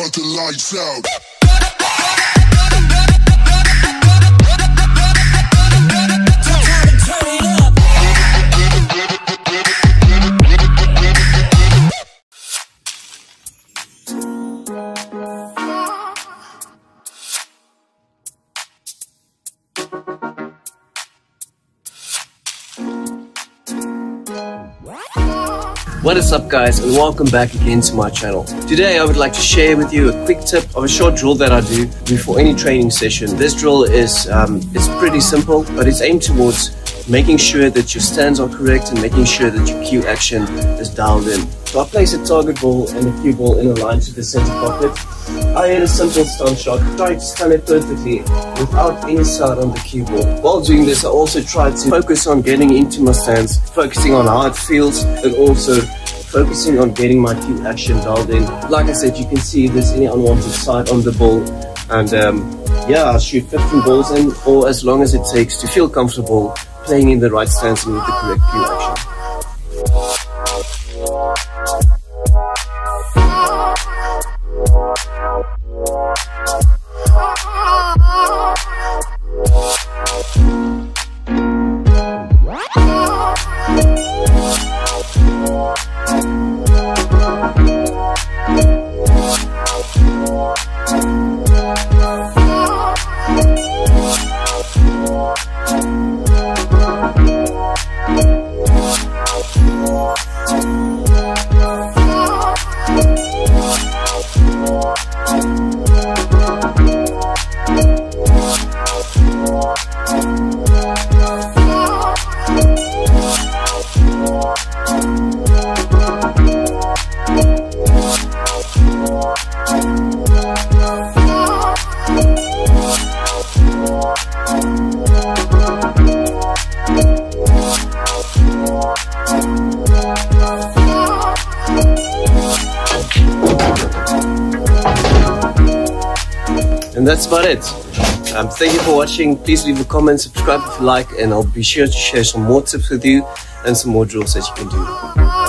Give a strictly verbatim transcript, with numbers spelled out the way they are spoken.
cut the lights out. What is up, guys, and welcome back again to my channel. Today I would like to share with you a quick tip of a short drill that I do before any training session. This drill is um, it's pretty simple, but it's aimed towards making sure that your stands are correct and making sure that your cue action is dialed in. So I place a target ball and a cue ball in a line to the center pocket. I hit a simple stun shot, trying to stun it perfectly without any side on the cue ball. While doing this, I also try to focus on getting into my stance, focusing on how it feels, and also focusing on getting my cue action dialed in. Like I said, you can see if there's any unwanted side on the ball, and um, yeah, I'll shoot fifteen balls in, or as long as it takes to feel comfortable playing in the right stance and with the correct cue action. And that's about it. Um, thank you for watching. Please leave a comment, subscribe if you like, and I'll be sure to share some more tips with you and some more drills that you can do.